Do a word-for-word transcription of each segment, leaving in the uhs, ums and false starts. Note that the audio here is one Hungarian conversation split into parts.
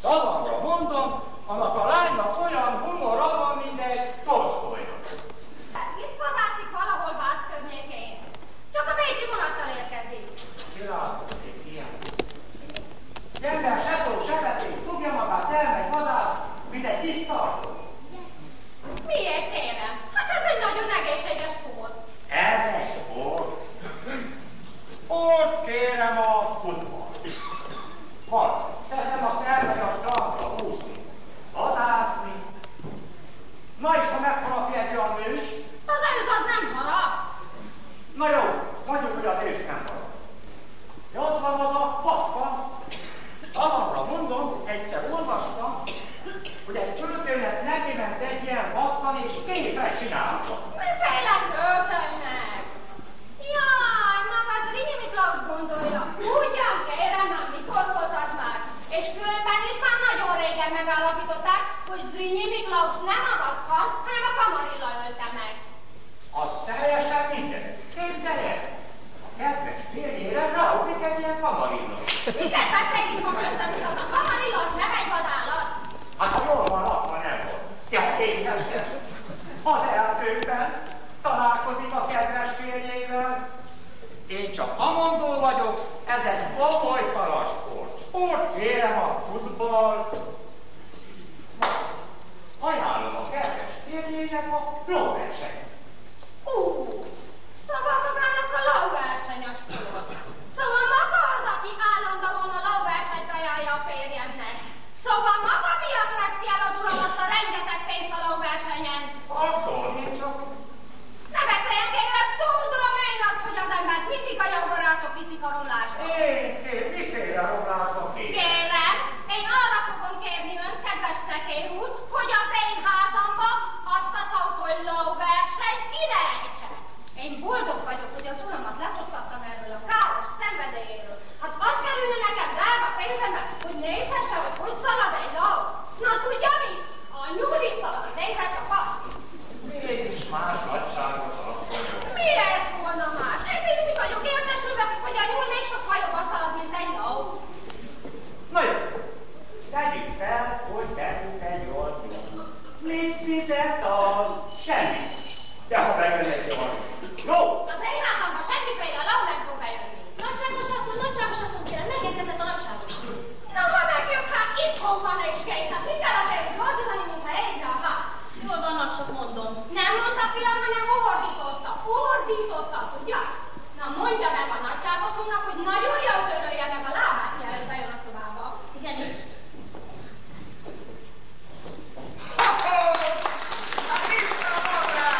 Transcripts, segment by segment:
Szavamra mondom, annak a lánynak olyan humora van, mint egy Tolsztojnak. Itt vadászik valahol Vácz környékén. Csak a bécsi vonattal érkezik. Kilátozik ilyen. Ember se szó, se beszél, szugja magát, elmegy vadász, mint egy tisztartó. Miért kérem? Hát ez egy nagyon egészséges sport. Ez egy sport. Ott kérem a futball. Van, teszem azt elmegy a strandra húzni, vadászni. Na és ha megharapja egy olyan ős? Az őz az nem harap. Na jó, mondjuk, hogy az ős nem harap. De ott van az a vakban. Szavamra mondom, egyszer olvastam, hogy egy költőnek neki ment egy ilyen vakkan és kézzel csinálta. Miféle költőnek? Jaj, maga az Rényi Miklós gondolja. Ugyan kérem, már mikor volt az már? És különben is már nagyon régen megállapították, hogy Zrínyi Miklós nem a vakkan, hanem a Kamarilla ölte meg. Az teljesen minden. Képzelje! A kedves férjére ráugrik egy ilyen Kamarilla. Miket beszél itt maga össze-vissza? A Kamarilla az nem egy vadállat. Hát ha jól van, akkor nem volt. Ja, énesen. Az erdőben találkozik a kedves férjével. Én csak Amondó vagyok, ez egy komoly kalasport. Sport, kérem a futballt. Ajánlom a kedves férjének a lóversenyt. Ú, szóval magának a lóverseny a sport. Szóval maga az, aki állandóan a lóversenyt ajánlja a férjemnek. Szóval maga miatt veszti el az uram azt a rengeteg pénzt a lóversenyen. Attól nincs csak. Ne beszéljen, kérem, tudom én azt, hogy az embert mindig a jogbarátok viszik a romlásba. Én, én, miféle romlásba ki? Kérem, én arra fogom kérni ön, kedves szekér úr, hogy az én házamba azt a szót, hogy lóversenyt kirejtse. Én boldog vagyok, hogy az uramat leszoktattam erről a káros szenvedélyéről. Hát az kerül nekem drága pénzembe, hogy nézhesse, hogy hogy szalad egy ló. Na tudja mi? A nyúlik szalad, nézze csak azt. Mégis más nagyságot asszonyok. Miért volna más? Én mindig vagyok értesülve, hogy a nyúl még sokkal jobban szalad, mint egy ló. Na jó, tegyük fel, hogy tegyük egy olyan nyúl. Mit fizet az? Semmit. De ha bejön egy olyan jó? Az én házamban semmiféle ló nem fog bejönni. Nagyságos asszony, nagyságos asszony, kérem, megérkezett a nagyságos. Na, ha megjön, hát itthon van és kétszer. Mi kell azért gondolni, mintha égne a ház? Jól van, csak mondom. Nem mondta fiam, hanem fordította. Fordította, tudja? Na, mondja meg a nagyságosunknak, hogy nagyon jól törölje meg a lábát, mielőtt bejön a szobába. Igenis. Hát vissza maga!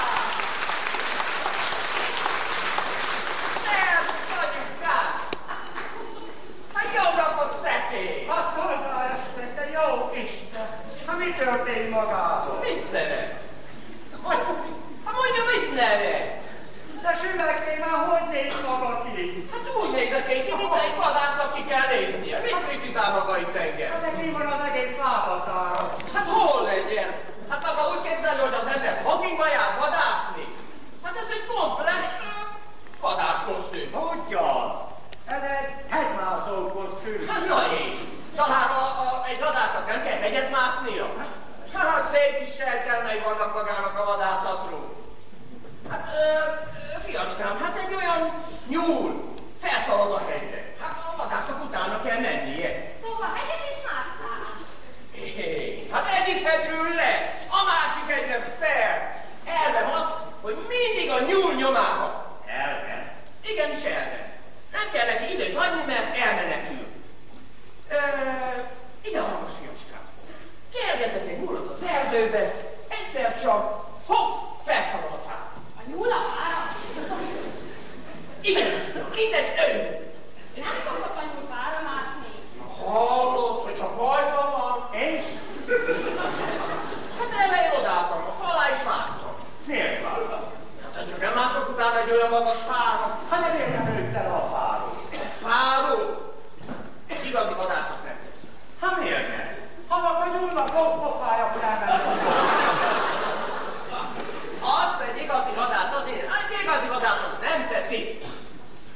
Nem, anyukám! Hát jó napot, szekély! Hát szolgál este, te jó Isten! Hát mi történt magával? Mit nevet? Hát mondja, mit nevet? De süvegné már hogy néz maga ki? Hát úgy nézek én ki, mint egy vadásznak ki kell néznie. Mit kritizál maga itt engem? Hát de ki van az egész lábaszára? Hát hol legyen? Hát maga úgy képzelni, hogy az ember joggingba jár vadászni? Hát ez egy komplett vadászkosztüm. Ugyan! Ez egy hegymászó kosztüm. Hát na és? Talán a, a, egy vadásznak nem kell hegyet másznia? Hát szép kis serkelmei vannak magának a vadászatról. Hát, ö, fiacskám, hát egy olyan nyúl felszalad a hegyre. Hát a vadásznak utána kell mennie. Szóval hegyet is másztál? Hé, hát egyik hegyről le, a másik hegyre fel. Elvem az, hogy mindig a nyúl nyomába. Elven. Igenis elvem. Nem kell neki időt hagyni, mert elmenekül. Ö, ide hallgass, fiacskám. Kérgetek egy nyúlat az erdőbe, egyszer csak, hopp, felszalad a fát. A nyúl a fára? Igenis, mint egy ön. Nem szokott a nyúl fára mászni. Hallott, hogy csak bajban van. És? Hát elején odálltam a falá és vártam. Miért vártam? Hát csak nem mászok utána egy olyan magas fára. Hát de miért nem nőttel a fáról? A fáról? Egy igazi vadász azt nem tesz. Hát miért nem? Ha a nyúlnak pofája felment. Azt egy igazi vadász, az egy igazi vadász azt nem teszi.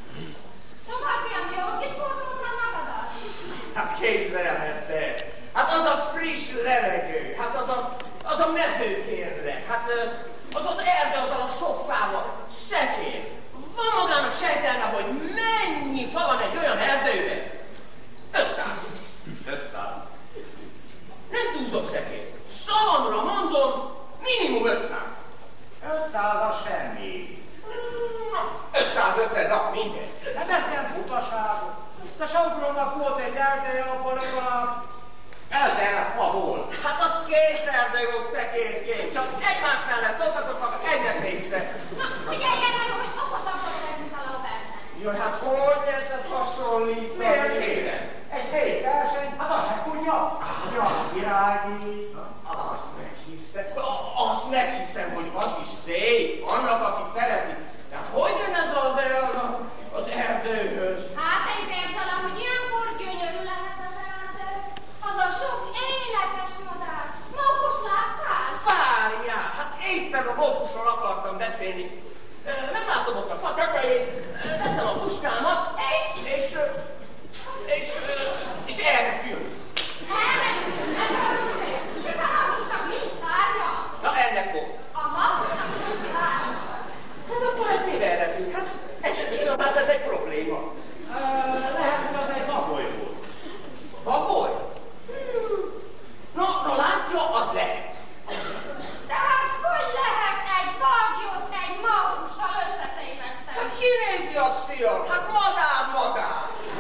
Szóval fiam, jó kis sportot nem magadat? Hát képzelhette. Hát az a friss levegő, hát az a, az a mezőkérle, hát az az erdő azzal a sok fával, szekér. Van magának sejtelme, hogy mennyi fa van egy olyan erdőben? ötszáz. ötszáz. Nem túlzok, szekér. Szavamra mondom, minimum ötszáz. ötszáz az semmi. ötszázötven, na mindegy. Ne beszélj butaságot. De Saugronnak volt egy erdője, abban legalább ezer fa volt. Hát az két erdő volt, szekérkém. Csak egymás mellett loptatok maga, egyet nézte. Na, figyeljen el, hogy okosabbak leszünk a lóverseny. Jaj, hát hogy lehet ezt hasonlítani? Miért kérem? Egy szép verseny, hát azt sem tudja. Ja, királyné. Azt meghiszem, azt meghiszem, hogy az is szép, annak, aki szereti. Tehát hogy jön ez az, az, az erdőhöz? Hát én képzelem, hogy ilyenkor gyönyörű lehet az erdő. Az a sok énekes madár. Mókus láttál? Várjál, hát éppen a mókusról akartam beszélni. Meglátom ott a fa tetején, veszem a puskámat, és, és, és, és elrepül. Elrepül? Ez a rúzé. Hiszen a pusnak nincs szárnya. Na, ennek volt. A magusnak nincs szárnya. Hát akkor ez mivel repül? Hát esküszöm, hát ez egy probléma. Lehet, hogy az egy baboly volt. Baboly? Hmm. No, no, látja, az lehet. Tehát hogy lehet egy bagyot egy magussal összetéveszteni? Hát kinézi az, fiam? Hát madár, madár.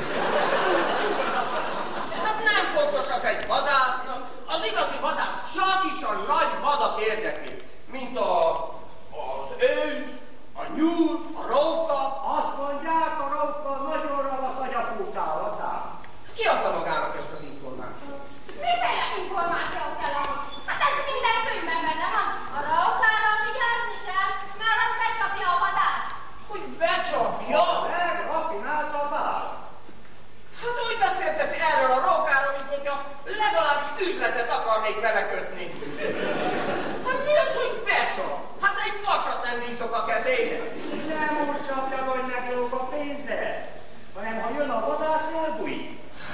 Hát nem fontos az egy vadásznak. Az igazi vadász csak is a nagy vadak érdekli. Mint a, az őz, a nyúl, a róka. Azt mondják, a róka nagyon ravasz agyafúrtálatán. Ki adta magának ezt az információt? Miféle információ kell ahhoz? Hát ez minden könyvben benne van. A rókára vigyázni kell, mert az becsapja a vadász. Hogy becsapja? Legrafináltabb áll. Hát úgy beszélteti erről a rókáról, mint hogyha legalábbis üzletet akarnék vele kötni. Hát mi az, hogy becsap? Hát egy vasat nem bízok a kezébe. Nem úgy csapja, hogy meglóg a pénzzel, hanem ha jön a vadász, elbújik.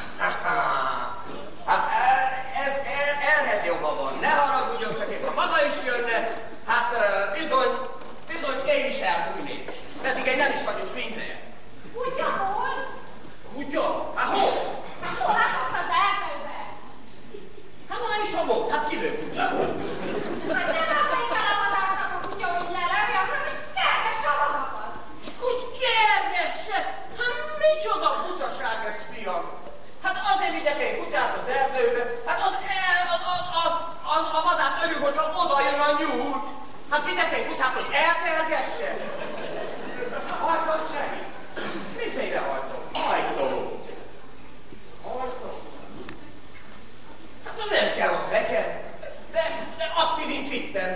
Hát ez el, elhez joga van. Ne haragudjon, szekét, ha maga is jönne, hát bizony, bizony én is elbújnék. Pedig én nem is vagyok minden. Kutya hol? Kutya? Hát hol? Hát hol látott az erdőben? Hát ha is a volt, hát kilő kutyából. Hát nem az, hogy kell a vadásznak a kutya, hogy lelevje, hanem hogy kerges a vadakat. Hogy kergesse? Hát micsoda butaság ez, fiam? Hát azért vigyek egy kutyát az erdőbe, hát az, az, az, az, az a vadász örül, hogyha oda jön a nyúl. Hát vigyek egy kutyát, hogy elkergesse? Hajtott segít. Miféle hajtó? Hajtó. Hajtó? Hát az nem kell, az neked. De, de aspirint vittem.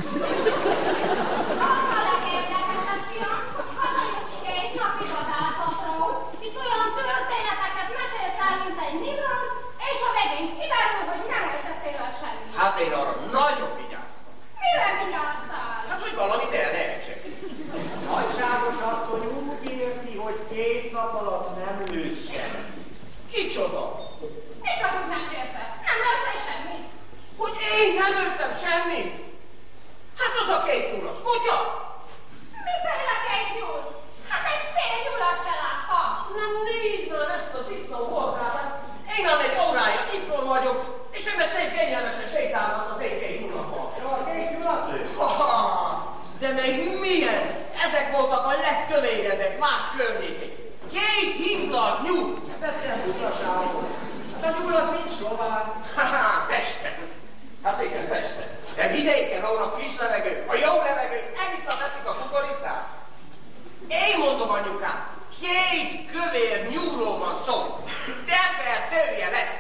Az a legérdekesebb, fiam, hogy hazajött két napi vadászatról. Itt olyan történeteket mesélsz el, mint egy Nimrod, és a végén kiderül, hogy nem ejtettél el semmit. Hát én arra nagyon vigyáztam. Mire vigyáztál? Hát, hogy valamit el ne ejtsek. Nagyságos asszony úgy érti, hogy két nap alatt nem lőtt semmi. Kicsoda? Mikor úgy mesélted? Nem lőttél semmit? Hogy én nem lőttem semmit? Hát az a két nyúl, az kutya? Miféle két nyúl? Hát egy fél nyulat se láttam. Nem nézd már ezt a tiszta horgát. Én már egy órája itthon vagyok, és ő meg szép kényelmesen sétálnak az én két nyulakkal. Ja, a két nyulat lő. Ha-ha! De még milyen? Ezek voltak a legkövérebbek Vács környékén. Két hízlalt nyúl. Beszél butaságot. Hát a nyúl az nincs lován. Ha-ha, Pesten. Hát igen, Pesten. De vidéken, ahol a friss levegő, a jó levegő, egészen veszik a kukoricát. Én mondom, anyukám, két kövér nyúlról van szó. Teper tője lesz.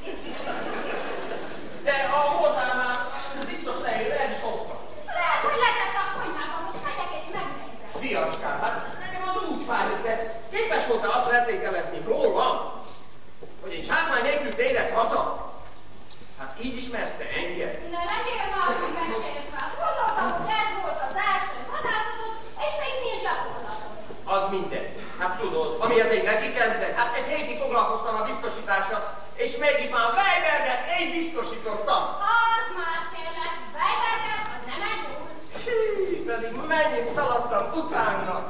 De a hordánál biztos lejön, el is hoztam. Lehet, hogy letett a konyhában, most megyek és megnézem. Fiacskám, hát nekem az úgy fájt, de képes voltál azt feltételezni rólam, hogy én zsákmány nélkül térek haza. Hát így ismersz te engem. Ne legyél már, hogy mesélve. Gondoltam, hogy ez volt az első vadászatod, és még nincs gyakorlatod. Az minden. Hát tudod, amihez én neki kezdek, hát egy hétig foglalkoztam a biztosítással, és mégis már vejverget, Én biztosítottam. Az más kérlek, Weiberger, az nem egy úr. Csí, pedig mennyit szaladtam utána.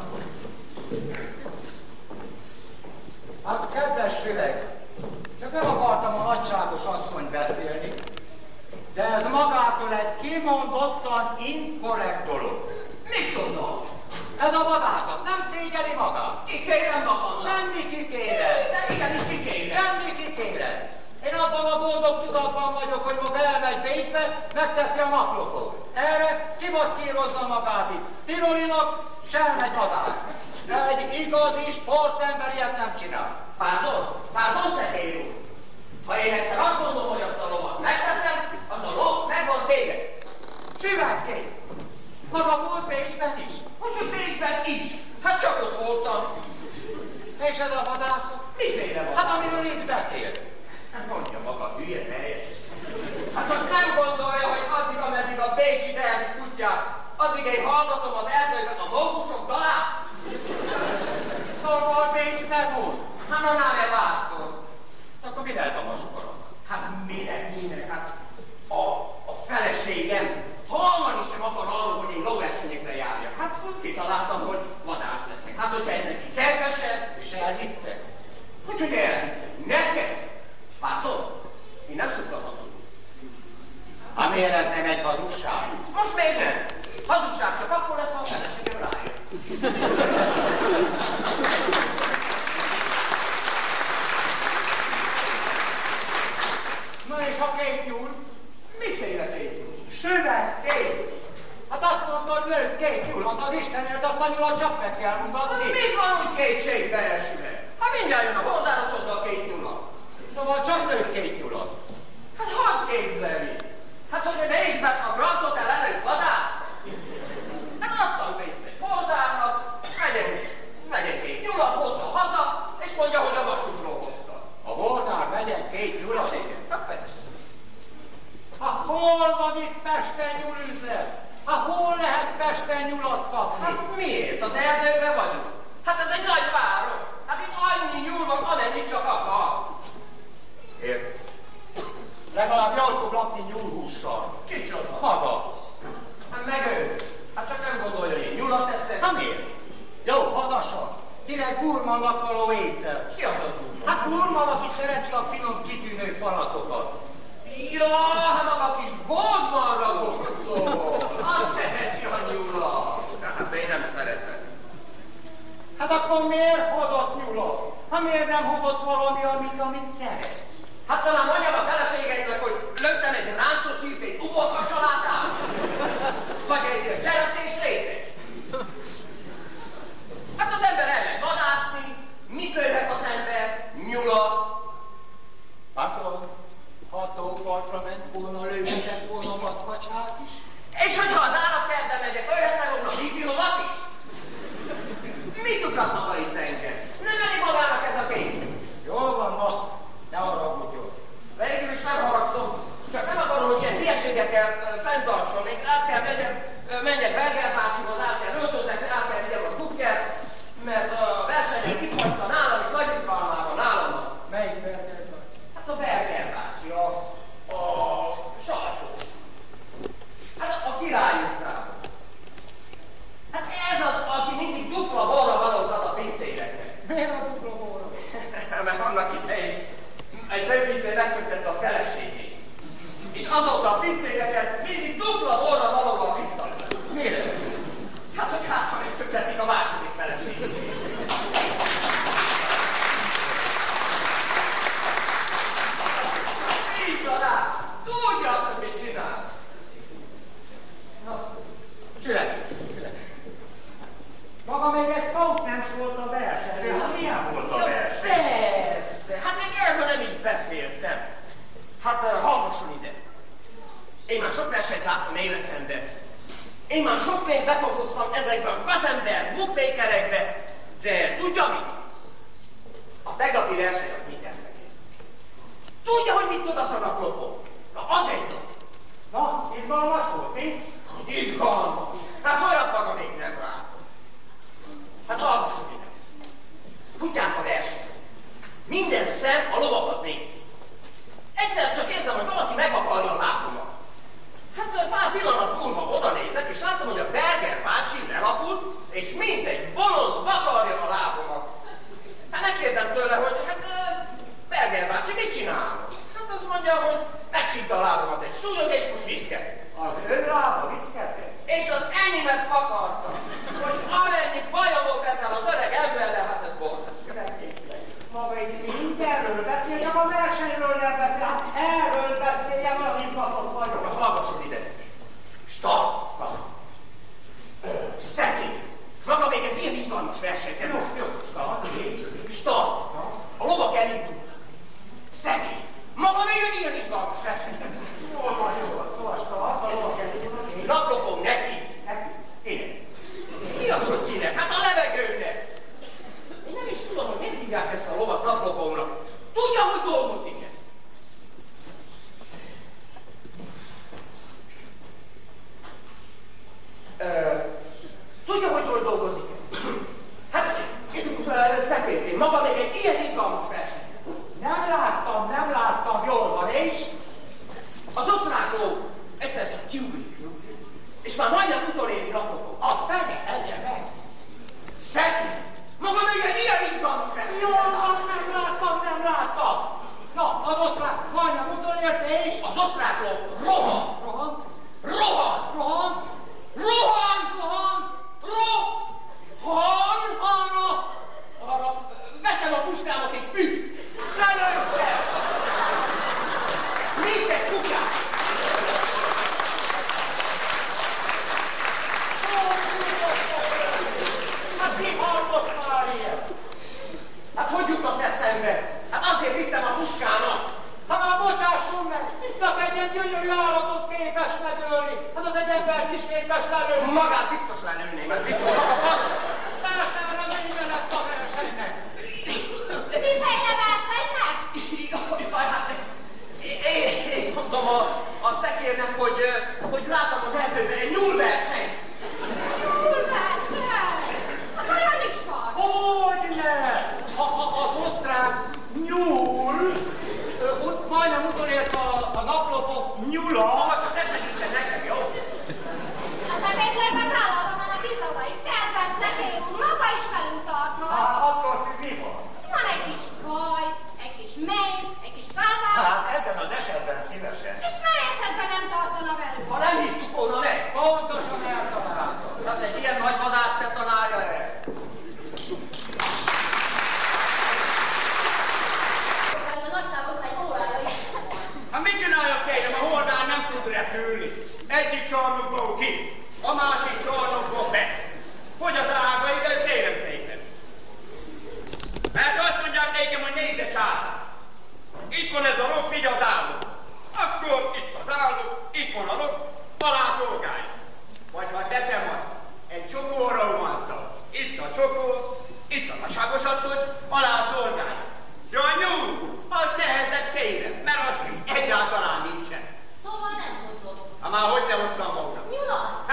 Hát, kedves Süreg, csak nem akartam a nagyságos asszonyt beszélni, de ez magától egy kimondottan inkorrekt dolog. Micsoda? Ez a vadászat nem szégyeli magát. Kikérem magam. Semmi kikére. De igenis kikérem. Semmi kikére. Én abban a boldog tudatban vagyok, hogy maga elmegy Bécsbe, megteszi a naplopot. Erre kimaszkírozza magát itt. Tirolinak s elmegy vadászni. De egy igazi sportember ilyet nem csinál. Pardon? Pardon, Szekély úr? Ha én egyszer azt mondom, hogy azt a lovat megteszem, az a lov megvan téged. Süvegkény! Maga volt Bécsben is? Hogy Bécsben is? Hát csak ott voltam. És ez a vadászat? Miféle van? Hát amiről itt beszélt. Hát mondja maga, hülye teljes. Hát hogy nem gondolja, hogy addig, ameddig a bécsi derbi futják, addig én hallgatom az erdőben a mókusok dalát? Szóval Bécs megmúlt. Hát na nem elvátszol. Akkor mi ez a maskorak? Hát minek, minek? Hát a, a feleségem hallani sem akar arról, hogy én lóversenyekre járjak. Hát hogy kitaláltam, hogy vadász leszek. Hát hogyha ez neki kedvesebb, És elhittek? hogy hogy elhittem? Neked? Pardon? Én nem szoktam hazudni. Hát miért ez nem egy hazugság? Most még nem. Hazugság csak akkor lesz, ha a feleségem rájön. Na és a két nyúl? Miféle két nyúl? Süvegkény! Hát azt mondta, hogy lőtt két nyúl, hát az Istenért azt a nyulat csak meg kell mutatni. Mit van, hogy kétségbe esve? Hát mindjárt jön a hordáros hozzá a két nyulat. Szóval csak lőtt két nyulat. Hát hadd képzelni! Hát hogy a Bécsben a Grand Hotel előtt vadászt? Hát adtam pénzt egy holdárnak, megyen, megyen két nyulat, hozza haza, és mondja, hogy a vasútról hozta. A holdár vegyen két nyulat? Hát persze. Hát hol van itt Pesten nyúlüzlet? Hát hol lehet Pesten nyulat kapni? Hát miért? Az erdőben vagyunk. Hát ez egy nagy város. Hát itt annyi nyúl van, amennyi csak akar. Ért. Legalább jól fog lakni nyúlhússal. Kicsoda? Maga. Hát meg ő. Hát csak nem gondolja, hogy én nyulat eszek. Hát miért? Jó, vadasa. Direkt gurmannak való étel. Ki az a túl? Hát gurman, aki szereti a finom kitűnő falatokat. Ja, hát maga kis Goldmanra gondol. Azt szereti a nyulat. Hát én nem szeretem. Hát akkor miért hozott nyulat? Hát miért nem hozott valami, amit, amit szeret? Hát talán mondjam a feleségeidnek, hogy löktem egy rántott csirkét uborka salátát? Vagy egy cseraszt és rétes? Hát az ember elmegy vadászni, mit lőhet az ember? Nyulat. Akkor hatópartra ment volna, lőhetett volna vadkacsát is? És hogyha az állatkertbe megyek, lőhetne volna vízilovat is? Mit ugrott maga itt engem? Nem elég magának ez a kép? Jól van, most ne haragudjon. Végül is nem haragszom, csak nem akarom, hogy ilyen hülyeségekkel fenntartson. Még át kell menjek, menjek Berger bácsihoz, át kell öltözzek, át kell vigyem a kukkert, mert a versenyen kihagyta nálam, és nagy izgalmában nálam van. Melyik Berger bácsi? Hát a Berger bácsi, a, a sajtós. Hát a, a Király utcában. Hát ez az, aki mindig dupla borra valót ad a pincéreknek. Miért a dupla borra? Mert annak idején egy főpincér megszöktette a feleségét. És azóta a pincéreket mindig dupla borra valóban biztatnak. Miért? Hát, hogy hát, ha megszöktetik a második feleségét. Így van át! Tudja azt, hogy mit csinál. Na, Süreg, Süreg. Maga még egy szót nem szólt a versenyről. Hát milyen volt a Ja, verseny? persze! Hát még erről nem is beszéltem. Hát uh, hallgasson ide. Én már sok versenyt láttam életemben. Én már sok pénzt befokoztam ezekbe a gazember bookmakerekbe, de tudja mit? A tegnapi verseny a mindennek. Tudja, hogy mit tud az a naplopó? Na, az egy nap. Na, izgalmas volt, mi? Izgalmas. Hát olyat maga még nem látom. Hát hallgasson ide. Futják a versenyt. Minden szem a lovakat nézi. Egyszer csak érzem, hogy valaki mondja, hogy megcsinta a lábamat egy szúnyog, és most viszket. Az ő lába viszkette? És az ennyimet akarta, hogy amennyi baja volt ezzel az öreg emberrel, hát ez borzasztó. Maga itt mindenről beszél, csak a versenyről nem beszél. Hát erről beszéljen, olyan izgatott vagyok. Hallgasson ide. Stop! Szekély! Maga még egy ilyen izgalmas versenyt. Jó, jó, stop. Stop! A lovak elindulnak. Szekély! Maga még egy ilyen izgalmas versenyt. Jól van, jól van. Szóval stop, a lovak elindulnak. Naplopom neki. Neki? Kinek? Mi az, hogy kinek? Hát a levegőnek. Én nem is tudom, hogy miért hívják ezt a lovat naplopomnak. Tudja, hogy dolgozik ez? Uh, tudja, hogy hol dolgozik ez? Hát, uh, szepétén, maga még egy ilyen izgalmas verseny. Nem láttam, nem láttam, jól van, és? Az osztrák ló egyszer csak kiugrik, és már majdnem utoléri naplopom. A fene, egye meg! Szepély! Maga még egy ilyen izgalmas verseny. Jól van, nem láttam, nem láttam! Na, az osztrák majdnem utolérte, és? Az osztrák ló rohan! Rohan? Rohan! Rohan? Rohan! Rohan? Rohan! Arra! Arra veszem a puskámat és püff! Lelőtte! Nincs egy kutyát! Hát ki hallott már ilyet? Hát hogy jutott eszembe? Hát azért vittem a puskának! Hát már bocsásson meg! Csak egy ilyen gyönyörű állatot képes megölni! Hát az egy embert is képes lelőni! Magát biztos lelőném, ez biztos maga pont! Persze, erre mennyiben lett a versenynek? Bizony a versenynek? Jaj, hát én, én mondom a, a szekérnek, hogy, hogy láttam az erdőben egy nyúlversenyt. Nyúlverseny? Hát olyan is van. Hogyne! A, a, az osztrák nyúl, ö, ott majdnem utolért a, a naplopok nyula. Maga csak ne segítsen nekem, jó? Az ebédlőben állandóan van a tizorai. Kedves szekély úr, maga is velünk tarthat. Hát attól függ, mi van? Van egy kis baj, egy kis méz, egy kis bálvár. Hát ebben az esetben szívesen. És mely esetben nem tartana velünk? Ha nem hívtuk volna meg, Pontosan eltaláltam. az egy ilyen nagy vadász te tanálja el. A nagyságot egy órára is. Hát mit csináljak, kérem, a hordán nem tud repülni. Egyik csarnokból ki, a másik csarnokból be. Fogy az ága ide, kérem szépen. Mert azt mondják nekem, hogy nézze császár. Itt van ez a rok, figy az álló. Akkor itt az álló, itt van a rok, alá szolgálj. Vagy ha teszem azt, egy csokóról van szó. Itt a csokó, itt a ságos asszony, alá szolgálj. Jaj, nyúl, az nehezebb kérem, mert az egyáltalán nincsen. Szóval nem hozott. Ha már hogy ne hoztam volna? Nyulat?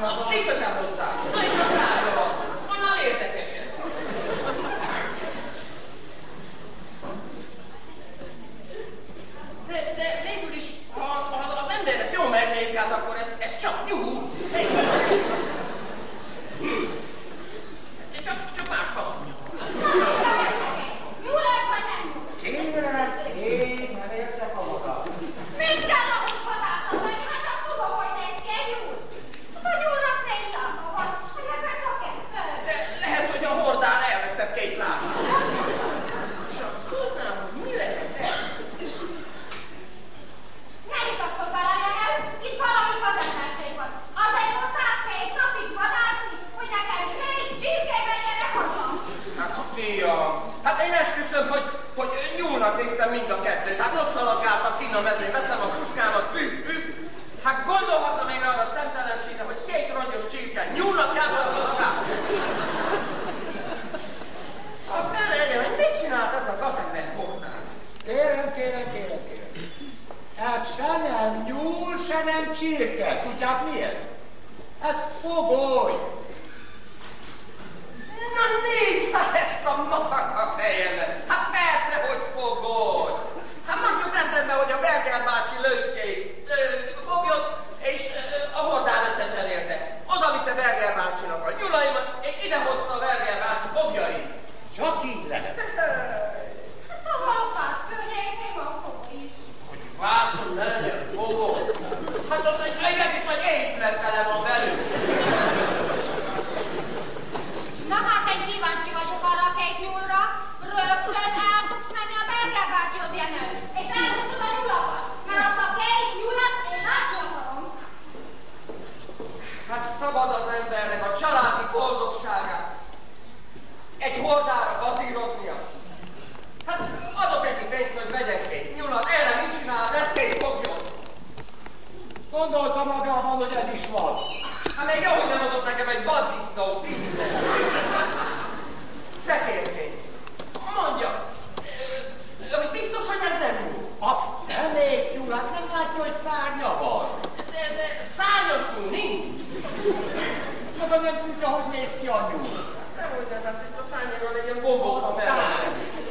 Na, mi közem hozzá? Na és a szárja van. Annál érdekesebb. De, de végül is, ha, ha az ember ezt jól megnézi, hát akkor ez, ez csak nyúl. Csak, csak más faszomja. Nyúl ez vagy nem nyúl? Kérem, én nem értek a vadász. Mit kell ahhoz vadászat lenni? Hát csak tudom, hogy néz ki egy nyúl. A nyúlnak négy lába van, neked csak kettő. De lehet, hogy a hordán elvesztett két lábát. Csak tudnám, hogy mi lehet ez? Ne is akkor belejelöl, itt valami vadászáség van. Azért mondták két napig vadászni, hogy nekem két csirkébe gyere haza. Hát fiam, hát én esküszöm, hogy, hogy nyúlnak néztem mind a kettőt. Hát ott szaladgáltak kinn a mezőn, veszem a puskámat, üff, üff. Hát gondolhattam én arra a szemtelenségre, hogy két rongyos csirke nyúlnak játszanak magát. A fele legyen, hogy mit csinált ez a gazember hordán? Kérem, kérem, kérem, kérem. Ez se nem nyúl, se nem csirke. Tudják mi ez? Ez fogoly. Na nézd már ezt a marha fejemet! Hát persze, hogy fogod! Hát most jut eszembe, hogy a Berger bácsi lőtkeit foglyot, és ö, a hordán összecserélte. Oda vitte Berger bácsinak a nyulaimat, és ide hozta a Berger bácsi fogjait. Csak így lehet. Hát szóval a Vác környékén van fogoly is. Hogy Vácon ne legyen fogod? Hát az egy egész vagy épület tele van velük. Na hát én kíváncsi vagyok arra a két nyúlra. Rögtön el tudsz menni a Berger bácsihoz, Jenő. És elmondod a nyulakat. Mert azt a két nyulat én látni akarom. Hát szabad az embernek a családi boldogságát egy hordára bazíroznia. Hát adok neki pénzt, hogy vegyek két nyulat, erre mit csinál, vesz két foglyot. Gondolta magában, hogy ez is van. Hát még jó, hogy nem hozott nekem egy vaddisznót, tízszer. Szekérként. Mondja, ami biztos, hogy ez nem nyúl. Azt nem még nyúl, hát nem látja, hogy szárnya van. De, de szárnyas nyúl nincs. Maga nem tudja, hogy néz ki a nyúl. Nem úgy nem, hát itt a tányéron egy ilyen bombófa mellett.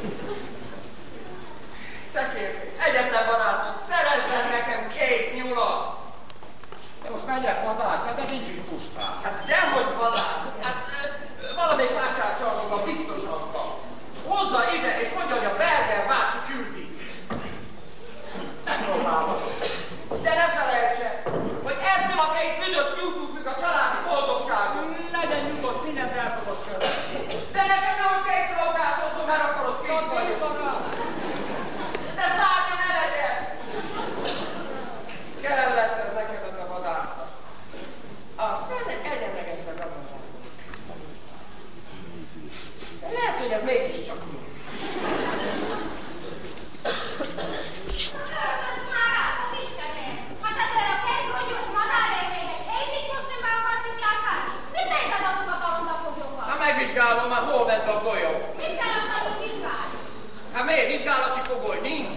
Szekérként, egyetlen barátom, szerezzen nekem két nyulat. De most menjek vadászni, de nincs is puskám. Hát dehogy vadász! Hát ö, valamelyik vásárcsarnokban biztosan van. Hozza ide, és mondja, hogy a Berger bácsi küldi. Megpróbálom. De ne felejtse, hogy ebből a két büdös nyújtól függ a családi boldogságunk. Legyen nyugodt, mindent el fogod követni. De nekem nem, hogy két kilókát hozom, mert akkor az kész vagyok. De szárnya ne legyen! Kellett ez neked az a vadászat. A fene egyen meg ezt a gazdaságot. De lehet, hogy ez mégiscsak mi. Hörgödsz már át az Istenért! Hát ezzel a két rongyos madárért még egy hétig hozni meg akarsz járkálni? Mit nézed azokat a rondafoglókat? Ha megvizsgálom, már hol ment a golyó? Mit kell azt annyit vizsgálni? Hát miért? Vizsgálati fogoly nincs?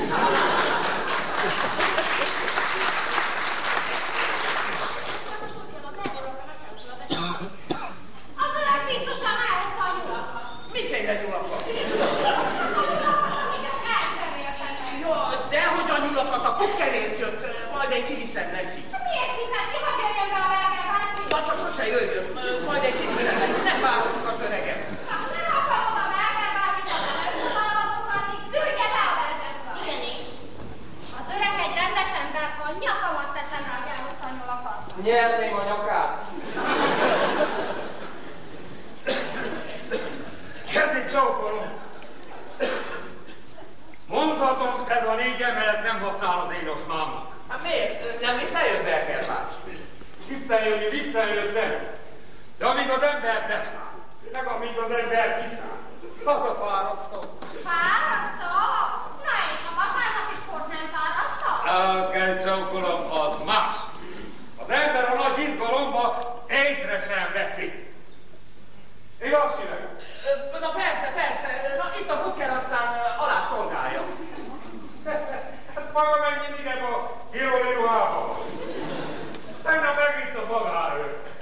Most ott jön a merőrök a nagyságosodat beszélni. Az öreg biztosan elhozta a nyulakat. Miféle nyulakat? A nyulakat, amiket elcseréltetek. Ja, dehogy a nyulakat, a kukkerért jött, majd én kiviszem neki. Miért hiszed ki, hogy jöjjön be a Berger bácsi? Na csak sose jöjjön, majd én kiviszem neki, ne fárasszuk az öreget. Hát nem akarod a Berger bácsit a előszólalva fogadni, tűrje be a vezetbe. Igenis. Az öreg egy rendes ember, a nyakamat teszem rá, hogy elhozta a nyulakat. Nyerném a nyakát. Kezdjük csókolom! Mondhatom, ez a négy emelet nem használ az én oszmámnak. Hát miért? Nem itt eljött Berger bácsi. Liften jönni, liften jött nem. De amíg az ember beszáll, meg amíg az ember kiszáll, az a fárasztó. Fárasztó? Na és a vasárnap is volt nem fárasztó? Elkezd csókolom, az más. Az ember a nagy izgalomba észre sem veszi. Igaz, Siveg? Na persze, persze, na itt a kukker aztán alá szolgálja. Hát maga meg mindig ebben a híroli ruhában van. Tegnap megvisz a magára.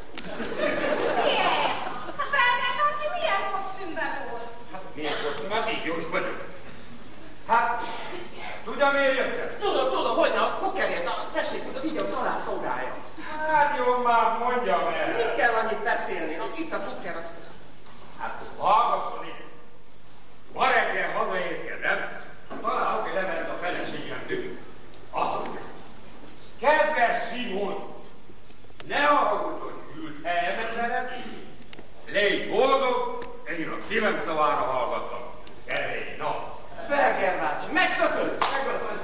itt beszélni. Itt a kukker, azt... Hát hallgasson itt. Ma reggel hazaérkezem, találok egy levelet a feleségemtől. Azt mondja, kedves Simon, ne haragudj, hogy ült helyemet veled, légy boldog, én a szívem szavára hallgattam. Szerény nap. Berger bácsi, megszököd! Megszököd!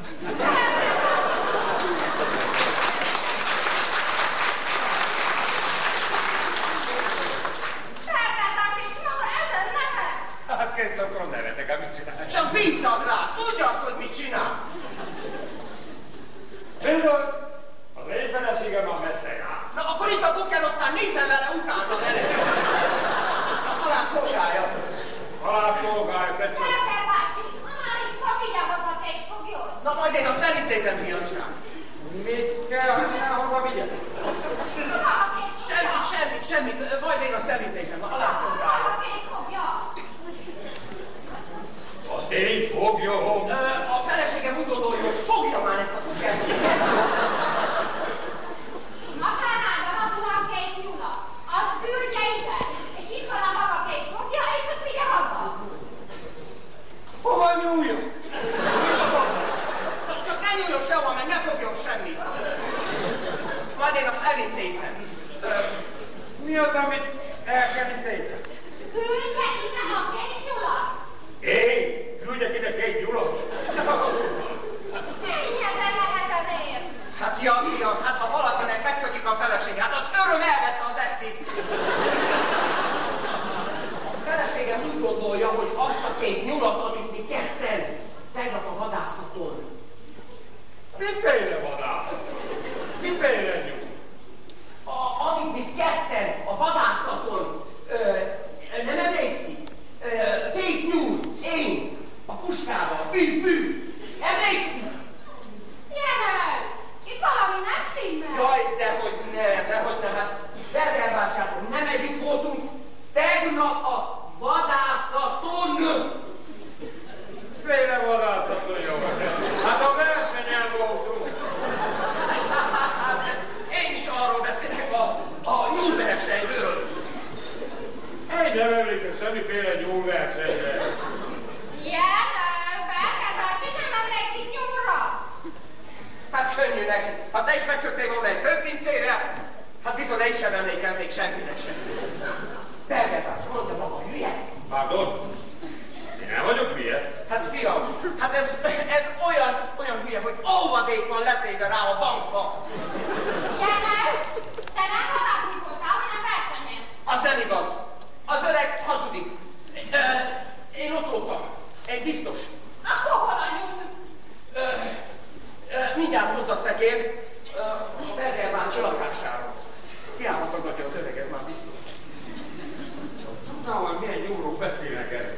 Hát kezd akkor nevetek, amit csinál. Csak bízzad rá, tudja azt, hogy mit csinál. Bizony, az én feleségem a messze rá. Na akkor itt a kukker, aztán nézem vele utána vele. Na, alá szolgálja. Alá szolgálja, te csak. Berger bácsi, ha már itt van, vigye hozzá egy foglyot. Na majd én azt elintézem, fiacskám. Mit kell, hogy ne hozzá vigye? Semmit, semmit, semmit, majd én azt elintézem. Na, alá szolgálja. Azt én fogjon. A feleségem úgy gondolja, hogy fogja már ezt a kukkert. Akárnál az uram két nyula, azt küldje ide, és itt van a maga két fogja, és azt vigye haza. Hova nyúljon? Csak ne nyúljon sehova, meg ne fogjon semmit. Majd én azt elintézem. Mi az, amit el kell intézni? Küldje ide a két nyulat. Én? Küldjek ide két nyulat? Kényelten nehezen ér. Hát ja, fiam, hát ha valakinek megszökik a felesége, hát az öröm elvette az eszét. A feleségem úgy gondolja, hogy azt a két nyulat, amit mi ketten tegnap a vadászaton. Miféle vadászaton? Miféle nyúl? A, amit mi ketten a vadászaton, ö, nem emlékszik? Ö, két nyúl, én, a puskával, bűv, bűv, emlékszik? Jenel, itt valami nem stimmel. Jaj, dehogy ne, dehogy ne, hát Berger bácsátok, nem együtt voltunk tegnap a vadászaton. Féle vadászaton jó. Hát a versenyen voltunk. Hát én is arról beszélek a, a nyúlversenyről. Én nem emlékszem semmiféle nyúlversenyre. Jenel, Berger bácsi nem emlékszik nyúlra. Hát könnyű neki. Ha te is megszöktél volna egy főpincére, hát bizony én sem emlékeznék semmire sem. Berger bácsi, mondja maga, hülye? Pardon? Én nem vagyok hülye. Hát fiam, hát ez, ez olyan, olyan hülye, hogy óvadék van letéve rá a bankba. Jenel, te nem vadászni voltál, hanem versenyen. Az nem igaz. Az öreg hazudik. Ö, én ott voltam. Egy biztos. Akkor hol a nyúl? Ö, ö, mindjárt hozza a szekér ö, a Berger bácsi lakására. Kiállhatogatja az öreg, ez már biztos. Tudnám, hogy milyen nyúlról beszélnek el.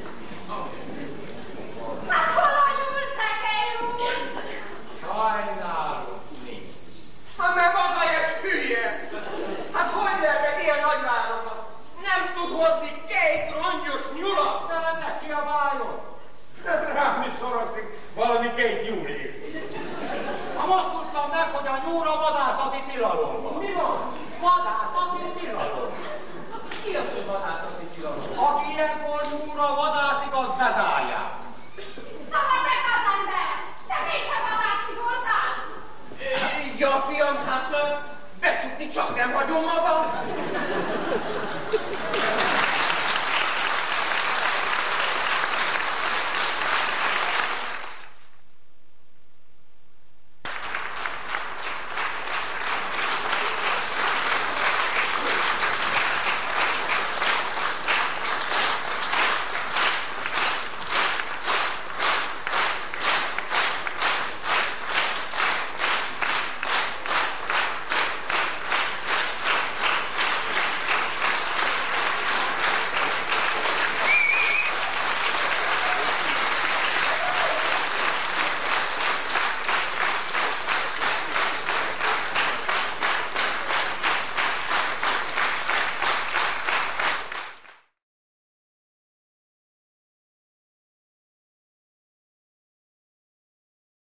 Hát hol a nyúl, szekér úr? Sajnálom. Hát mert maga egy hülye. Hát hogy lehetett ilyen nagyvárokat? Nem tud hozni két rongyos nyulat. De ne kiabáljon. Rám is haragszik valami két nyúlért. Ha most tudtam meg, hogy a nyúl a vadászati tilalom van. Mi van? Vadászati tilalom. Ki az, hogy vadászati tilalom? Aki ilyenkor nyúlra vadászik, az bezárják. Szabadják az ember! Te mégsem vadászni voltál? Ja, fiam, hát becsukni csak nem hagyom magam.